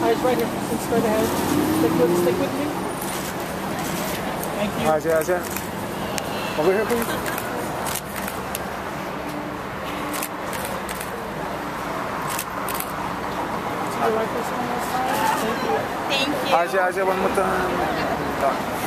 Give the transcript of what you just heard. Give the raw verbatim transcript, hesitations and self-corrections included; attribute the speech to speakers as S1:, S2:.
S1: Eyes right here. Straight ahead. Stick with, stick with me. Thank you.
S2: Eyes, eyes, eyes. Over here, please.
S1: To the right this one this time. Thank you.
S3: Thank you.
S2: Eyes, eyes, one more time.